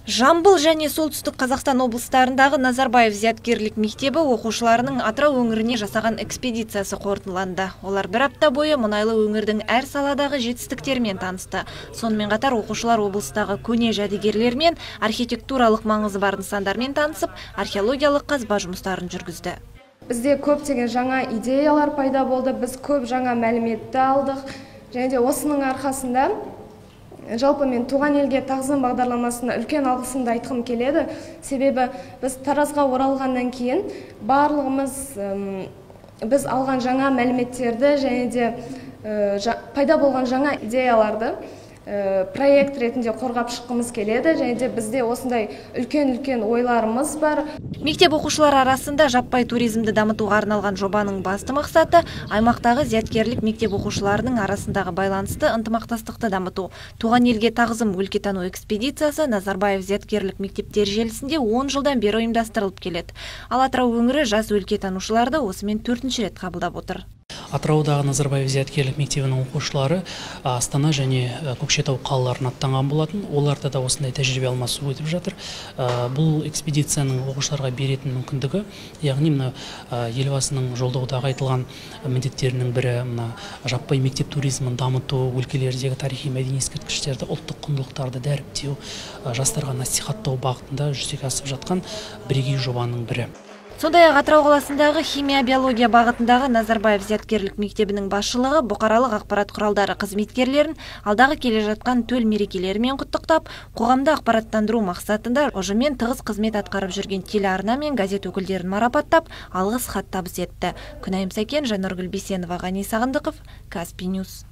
Жамбыл және Солтүстік Қазақстан облыстарындағы Назарбаев зияткерлік мектебі оқушыларының Атырау өңіріне жасаған экспедициясы қорытындыланды. Олар бір апта бойы мұнайлы өңірдің әр саладағы жетістіктерімен танысты. Сонымен қатар оқушылар облыстағы көне жәдігерлер мен архитектуралық маңызы бар нысандармен танысып, археологиялық қазба жұмыстарын жүргізді. Бізде көптеген жаңа идеялар пайда болды, біз көп жаңа мәліметті алдық, және де осының арқасында жалпы мен туған елге тағзым бағдарламасына үлкен алғысымды айтқым келеді. Себебі біз Таразға оралғаннан кейін барлығымыз біз алған жаңа мәліметтерді және де пайда болған жаңа идеяларды проект ретінде қорғап шыққымыз келеді, және де бізде осындай үлкен ойларымыз бар. Мектеп оқушылар арасында жаппай туризмді дамытуға арналған жобаның басты мақсаты аймақтағы зияткерлік мектеп оқушыларының арасындағы байланысты, ынтымақтастықты дамыту. Туған елге тағзым өлкетану экспедициясы Назарбаев зияткерлік мектептер желісінде 10 жылдан бері ұйымдастырылып келеді. Ал Атырау өңірі жас өлкетанушыларды осымен 4-ші рет қабылдап отыр. Атыраудағы Назарбаев зияткерлік мектебінің оқушылары Астана және Көкшетау қалаларына аттанған болатын. Оларда да осындай тәжірибе алмасу өтіп жатыр. Бұл экспедицияның оқушыларға беретін мүмкіндігі, яғни мына елбасының жолдаудағы айтылған міндеттерінің бірі мына жаппай мектеп туризмін дамыту, өлкелердегі тарихи мәдени ескерткіштерді, ұлттық құндылықтарды дәріптеу, жастарға насихаттау бағытында жүзеге асып жатқан бірегей жобаның бірі. Сондай-ақ Атырау қаласындағы химия-биология бағытындағы Назарбаев зияткерлік мектебінің басшылығы бұқаралық ақпарат құралдары қызметкерлерін алдағы келе жатқан төл мерекелерімен құттықтап, қоғамды ақпараттандыру мақсатында ұжыммен тығыз қызмет атқарып жүрген телеарна мен газет өкілдерін марапаттап, алғыс хат табыс етті. Күнайым Сәкен, Жанаргүл Бейсенова, Ғани Сағындықов, Каспий Ньюс.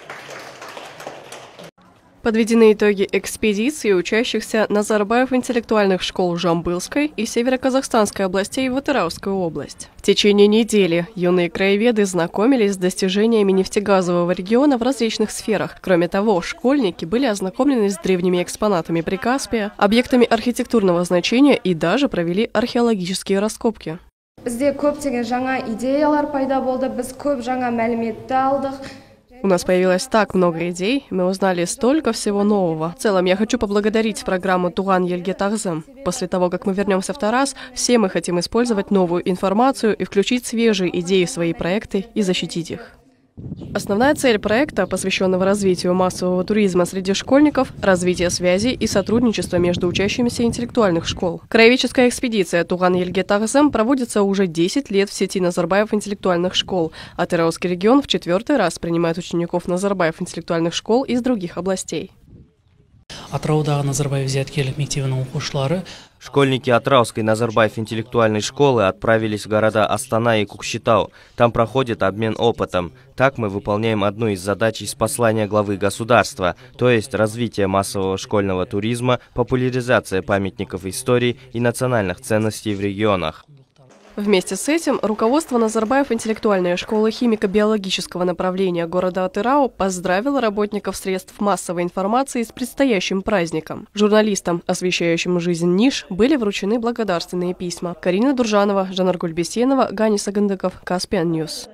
Подведены итоги экспедиции учащихся Назарбаев интеллектуальных школ Жамбылской и Северо-Казахстанской областей в Атыраускую область. В течение недели юные краеведы знакомились с достижениями нефтегазового региона в различных сферах. Кроме того, школьники были ознакомлены с древними экспонатами Прикаспия, объектами архитектурного значения и даже провели археологические раскопки. Бізде көптеген жаңа идеялар пайда болды, біз көп жаңа мәліметті алдық. У нас появилось так много идей, мы узнали столько всего нового. В целом, я хочу поблагодарить программу «Туған елге тағзым». После того, как мы вернемся в Тараз, все мы хотим использовать новую информацию и включить свежие идеи в свои проекты и защитить их. Основная цель проекта, посвященного развитию массового туризма среди школьников, развитие связей и сотрудничества между учащимися интеллектуальных школ. Краеведческая экспедиция «Туған елге тағзым» проводится уже 10 лет в сети Назарбаев интеллектуальных школ. Атырауский регион в 4-й раз принимает учеников Назарбаев интеллектуальных школ из других областей. Атыраудағы Назарбаев зияткерлік мектебінің оқушылары Школьники Атырауской Назарбаев интеллектуальной школы отправились в города Астана и Көкшетау. Там проходит обмен опытом. Так мы выполняем одну из задач из послания главы государства, то есть развитие массового школьного туризма, популяризация памятников истории и национальных ценностей в регионах. Вместе с этим руководство Назарбаев интеллектуальной школы химико-биологического направления города Атырау поздравило работников средств массовой информации с предстоящим праздником. Журналистам, освещающим жизнь ниш, были вручены благодарственные письма. Карина Дуржанова, Жанаргүл Бейсенова, Ғани Сағындықов, Каспий Ньюс.